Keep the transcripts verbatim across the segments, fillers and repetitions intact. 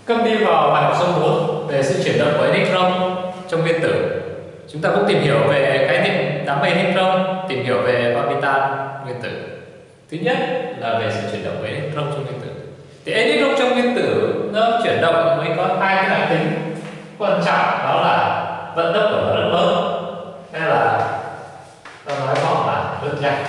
Câm đi vào bài học số bốn về sự chuyển động của electron trong nguyên tử. Chúng ta cũng tìm hiểu về khái niệm đám mây electron, tìm hiểu về orbital nguyên tử. Thứ nhất là về sự chuyển động của electron trong nguyên tử. Thì electron trong nguyên tử nó chuyển động mới có hai cái đặc tính quan trọng, đó là vận tốc của nó rất lớn, hay là ta nói gọn là rất nhanh.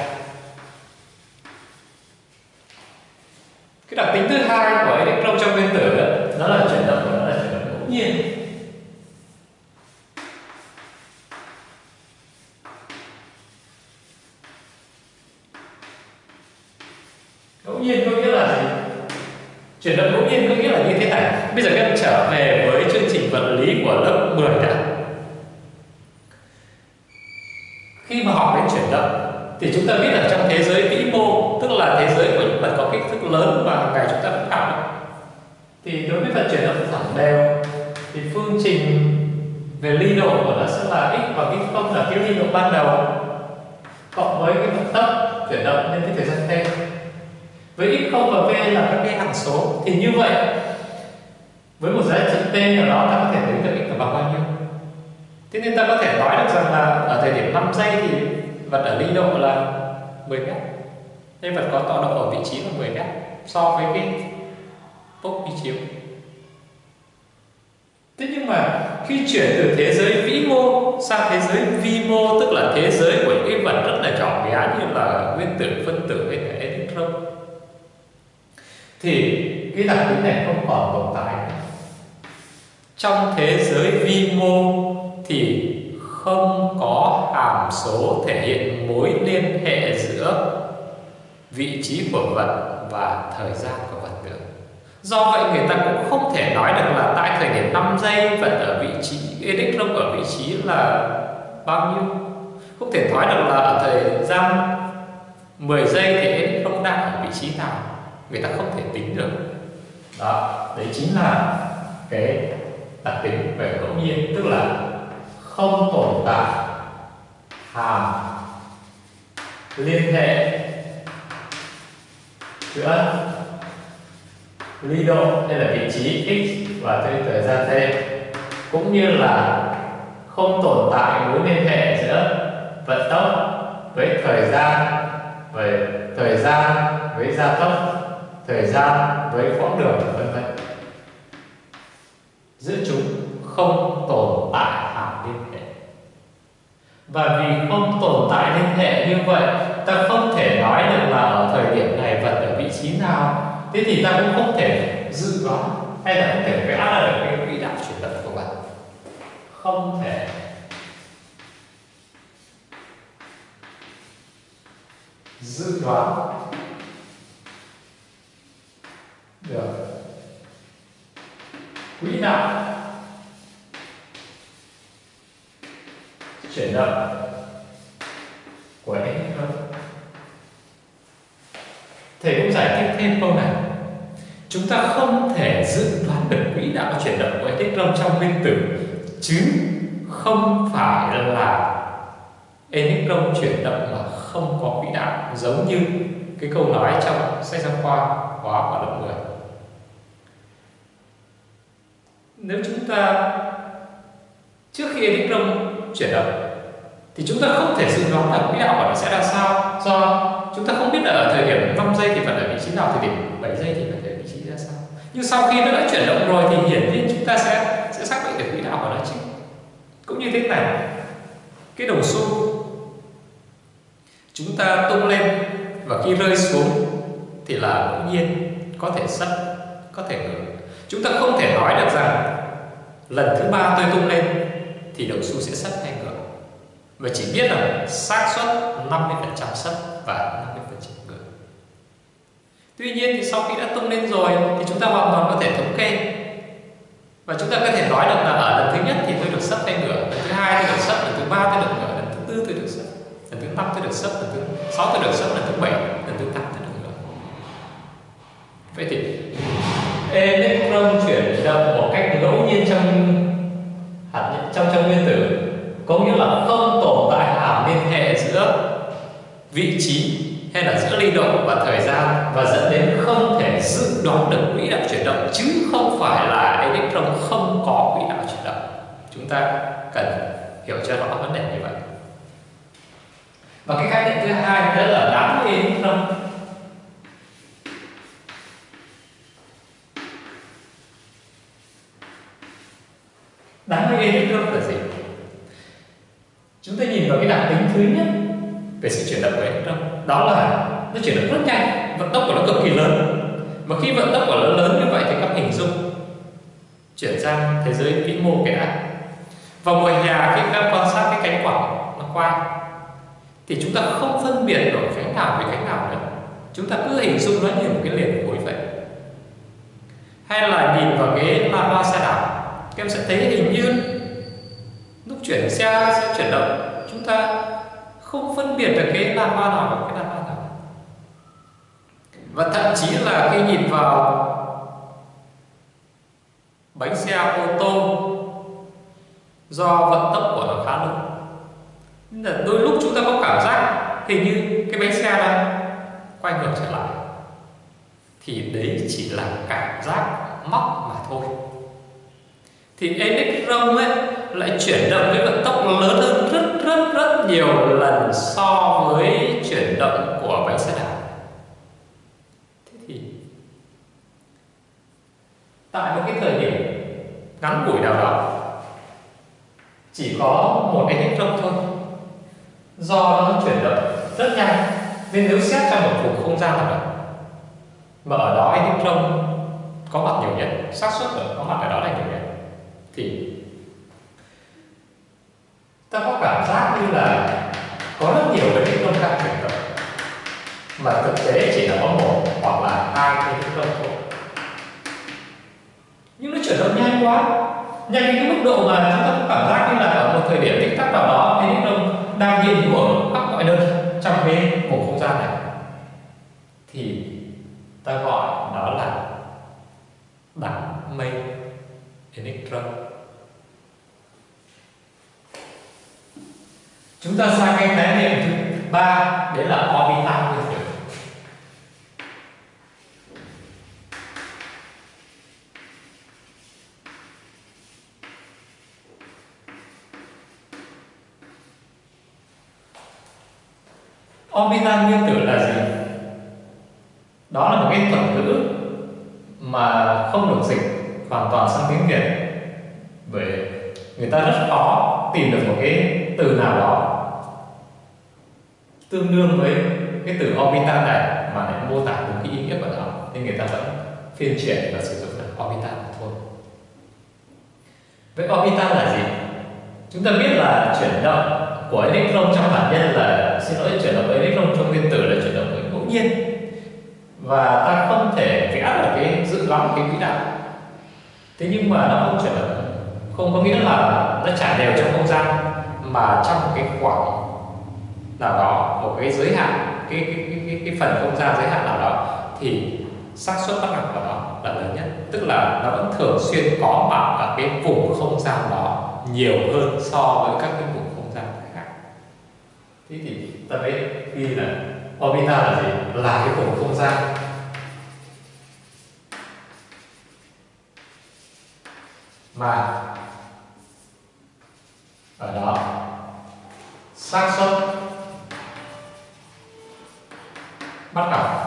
Cái đặc tính thứ hai của electron trong nguyên tử đó, nó là chuyển động của nó là chuyển động ngẫu nhiên. Ngẫu nhiên có nghĩa là gì? Chuyển động ngẫu nhiên có nghĩa là như thế này. Bây giờ các em trở về với chương trình vật lý của lớp mười đã. Khi mà học đến chuyển động thì chúng ta biết là trong thế giới vĩ mô, tức là thế giới của những vật có kích thước lớn mà hàng ngày chúng ta vẫn học, thì đối với vật chuyển động thẳng đều thì phương trình về ly độ của nó sẽ là x và cái không là cái ly độ ban đầu cộng với cái vận tốc chuyển động lên cái thời gian t. Với x không và v là các cái hằng số, thì như vậy với một giá trị t nào đó ta có thể tính được x là bằng bao nhiêu. Thế nên ta có thể nói được rằng là ở thời điểm năm giây thì vật ở ly độ là mười mét, nên vật có tọa độ ở vị trí là mười mét so với cái bốc vi chiếu. Thế nhưng mà khi chuyển từ thế giới vĩ mô sang thế giới vi mô, tức là thế giới của những cái vật rất là nhỏ bé như là nguyên tử, phân tử hay là electron, thì cái đặc tính này không còn tồn tại nữa. Trong thế giới vi mô thì không có hàm số thể hiện mối liên hệ giữa vị trí của vật và thời gian của vật nữa. Do vậy người ta cũng không thể nói được là tại thời điểm năm giây vật ở vị trí electron ở vị trí là bao nhiêu. Không thể nói được là ở thời gian mười giây thì electron đang ở vị trí nào. Người ta không thể tính được. Đó, đấy chính là cái đặc tính về ngẫu nhiên, tức là không tồn tại hàm liên hệ giữa ly độ hay là vị trí x và thời gian t, cũng như là không tồn tại mối liên hệ giữa vận tốc với thời gian, về thời gian với gia tốc, thời gian với quãng đường, vân vân. Giữa chúng không tồn tại hàm liên hệ. Và vì không tồn tại liên hệ như vậy, ta không thể nói được là ở thời điểm này vật ở vị trí nào. Thế thì ta cũng không thể dự đoán hay là không thể vẽ ra được cái quỹ đạo chuyển động của vật. Không thể dự đoán được quỹ đạo chuyển động của electron. Thầy cũng giải thích thêm câu này. Chúng ta không thể dự đoán được quỹ đạo chuyển động của electron trong nguyên tử, chứ không phải là electron chuyển động mà không có quỹ đạo, giống như cái câu nói trong sách giáo khoa hóa của lớp mười. Nếu chúng ta trước khi electron chuyển động thì chúng ta không thể dự đoán được quỹ đạo của nó sẽ ra sao, do chúng ta không biết là ở thời điểm năm giây thì vật ở vị trí nào, thời điểm bảy giây thì vật ở vị trí ra sao. Nhưng sau khi nó đã chuyển động rồi thì hiển nhiên chúng ta sẽ sẽ xác định được quỹ đạo của nó chứ. Cũng như thế này, cái đồng xu chúng ta tung lên và khi rơi xuống thì là ngẫu nhiên, có thể sấp, có thể ngược. Chúng ta không thể nói được rằng lần thứ ba tôi tung lên thì đồng xu sẽ sấp hay ngược, mà chỉ biết là xác suất năm mươi phần trăm sấp và năm mươi phần trăm ngược. Tuy nhiên thì sau khi đã tung lên rồi thì chúng ta hoàn toàn có thể thống kê, và chúng ta có thể nói được là ở lần thứ nhất thì tôi được sấp hay ngược, lần thứ hai tôi được sấp, lần thứ ba tôi được ngược, lần thứ tư tôi được sấp, lần thứ năm tôi được sấp, lần thứ sáu tôi được sấp, lần thứ bảy, lần thứ tám tôi được ngược. Vậy thì electron chuyển động một cách ngẫu nhiên trong hạt nhân, trong trong nguyên tử, có nghĩa là không tồn tại hàm liên hệ giữa vị trí hay là giữa ly độ và thời gian, và dẫn đến không thể dự đoán được quỹ đạo chuyển động, chứ không phải là chúng ta cần hiểu cho rõ vấn đề như vậy. Và cái khái niệm thứ hai đó là đám mây electron. Đám mây electron là gì? Chúng ta nhìn vào cái đặc tính thứ nhất về sự chuyển động của electron, đó là nó chuyển động rất nhanh, vận tốc của nó cực kỳ lớn. Mà khi vận tốc của nó lớn như vậy thì các hình dung chuyển sang thế giới vĩ mô cái đã. Vào mùa hè khi các quan sát cái cánh quảng nó quay thì chúng ta không phân biệt nổi cánh nào với cánh nào nữa. Chúng ta cứ hình dung nó như một cái liền khối vậy. Hay là nhìn vào cái lava xe đạp, các em sẽ thấy hình như lúc chuyển xe sẽ chuyển động, chúng ta không phân biệt được cái lava nào và cái lava nào. Và thậm chí là khi nhìn vào bánh xe ô tô, do vận tốc của nó khá lớn, nên là đôi lúc chúng ta có cảm giác hình như cái bánh xe đang quay ngược trở lại, thì đấy chỉ là cảm giác móc mà thôi. Thì electron ấy lại chuyển động với vận tốc lớn hơn rất rất rất nhiều lần so với chuyển động của bánh xe đạp. Thế thì tại một cái thời điểm ngắn ngủi nào đó, chỉ có một electron thôi, do nó chuyển động rất nhanh, nên nếu xét trong một vùng không gian nào đó mà ở đó electron có mặt nhiều nhất, xác suất có mặt ở đó là nhiều nhất, thì ta có cảm giác như là có rất nhiều electron đang chuyển động, mà thực tế chỉ là có một hoặc là hai electron thôi. Nhưng nó chuyển động nhanh quá, nhanh đến cái mức độ mà chúng ta có cảm giác như là ở một thời điểm tích tắc nào đó electron đang hiện hữu ở khắp mọi nơi trong cái vùng không gian này, thì ta gọi đó là đám mây electron. Chúng ta sang cái khái niệm thứ ba, đấy là orbital nguyên tử. Orbital nguyên tử là gì? Đó là một cái thuật ngữ mà không được dịch hoàn toàn sang tiếng Việt, bởi người ta rất khó tìm được một cái từ nào đó tương đương với cái từ orbital này mà lại mô tả đúng cái ý nghĩa của nó, nên người ta vẫn phiên chuyển và sử dụng là orbital thôi. Vậy orbital là gì? Chúng ta biết là chuyển động của electron trong hạt nhân là, xin lỗi, chuyển động của electron trong nguyên tử là chuyển động ngẫu nhiên, và ta không thể vẽ được cái dự đoán cái quỹ đạo. Thế nhưng mà nó không chuyển động, không có nghĩa là nó trải đều trong không gian, mà trong một cái khoảng nào đó, một cái giới hạn, cái cái, cái, cái, cái phần không gian giới hạn nào đó, thì xác suất bắt gặp của nó là lớn nhất, tức là nó vẫn thường xuyên có mặt ở cái vùng không gian đó nhiều hơn so với các cái vùng không gian khác. Thế thì ta mới ghi là orbital là gì? Là cái vùng không gian mà ở đó xác suất bắt gặp,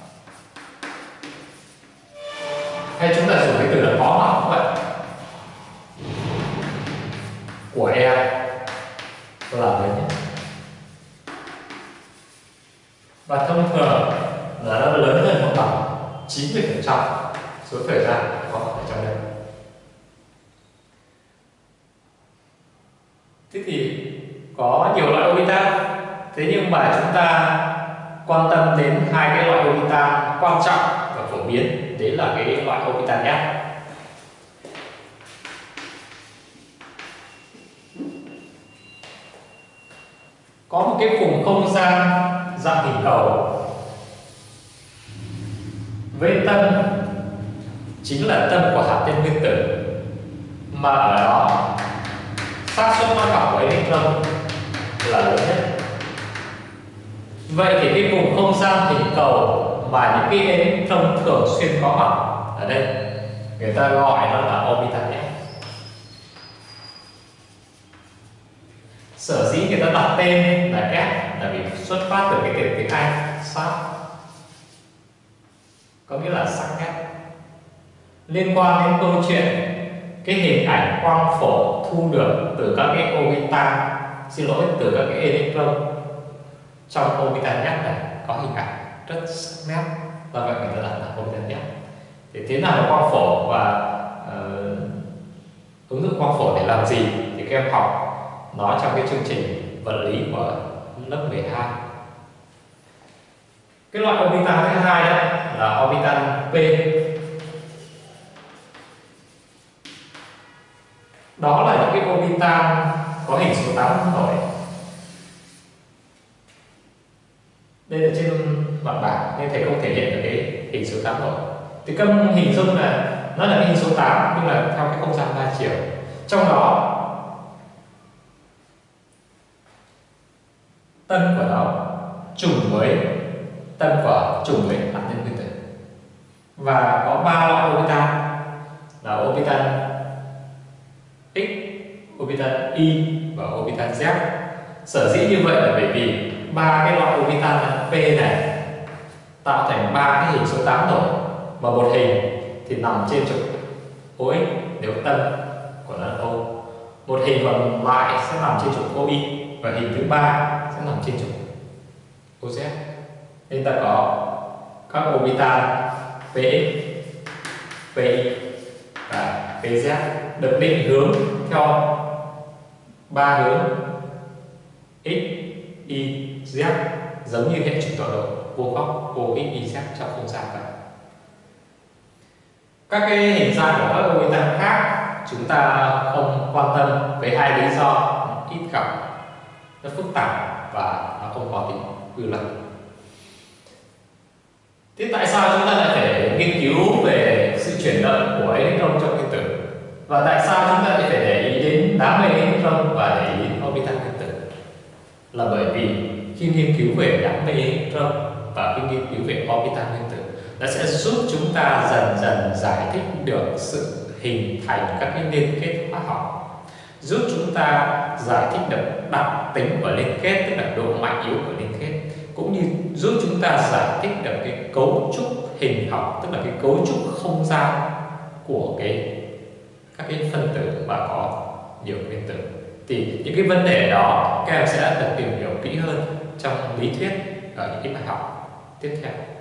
hay chúng ta dùng cái từ là có mặt cũng vậy, của E là lớn nhất. Và thông thường là nó lớn hơn một bằng chín mươi phần trăm số thời gian có mặt ở trong đây. Thế thì có nhiều loại orbital, thế nhưng mà chúng ta quan tâm đến hai cái loại orbital quan trọng và phổ biến, đấy là cái loại orbital S. Có một cái vùng không gian dạng hình cầu với tâm chính là tâm của hạt nhân nguyên tử, mà ở đó xác suất bắt gặp của electron là lớn nhất. Vậy thì cái vùng không gian hình cầu mà những cái electron thường xuyên có mặt ở đây, người ta gọi nó là orbital S. Sở dĩ người ta đặt tên là gas là vì xuất phát từ cái từ tiếng Anh sap, có nghĩa là sắc nét. Liên quan đến câu chuyện cái hình ảnh quang phổ thu được từ các cái orbital, xin lỗi, từ các cái electron trong orbital gas này có hình ảnh rất sắc nét, do vậy người ta đặt là orbital gas. Thì thế nào là quang phổ và uh, ứng dụng quang phổ để làm gì thì các em học nó trong cái chương trình vật lý của lớp mười hai. Cái loại orbital thứ hai đó là orbital P. Đó là những cái orbital có hình số tám nổi. Đây là trên mặt bảng nên thầy không thể hiện được cái hình số tám nổi. Thì các hình dung là nó là cái hình số tám nhưng là theo cái không gian ba chiều. Trong đó tân của nó trùng với tân của trùng với hạt nhân nguyên tử, và có ba loại orbital là orbital X, orbital Y và orbital Z. Sở dĩ như vậy là bởi vì ba cái loại orbital P này tạo thành ba cái hình số tám nổi, và một hình thì nằm trên trục o ích nếu tân của nó là O, một hình còn lại sẽ nằm trên trục o y, và hình thứ ba sẽ nằm trên trục o z. Nên ta có các orbital px, pi và pz được định hướng theo ba hướng x, y, z, giống như hệ trục tọa độ vô góc o x, y, z trong không gian vậy. Các cái hình dạng của các orbital khác chúng ta không quan tâm với hai lý do: ít gặp, nó phức tạp và nó không có tính quy luật. Thế tại sao chúng ta lại phải nghiên cứu về sự chuyển động của electron trong nguyên tử? Và tại sao chúng ta lại phải để ý đến đám mây electron và để ý đến orbital nguyên tử? Là bởi vì khi nghiên cứu về đám mây electron và khi nghiên cứu về orbital nguyên tử, nó sẽ giúp chúng ta dần dần giải thích được sự hình thành các cái liên kết hóa học, giúp chúng ta giải thích được đặc tính của liên kết, tức là độ mạnh yếu của liên kết, cũng như giúp chúng ta giải thích được cái cấu trúc hình học, tức là cái cấu trúc không gian của cái các cái phân tử mà có nhiều nguyên tử. Thì những cái vấn đề đó các em sẽ được tìm hiểu kỹ hơn trong lý thuyết ở những cái bài học tiếp theo.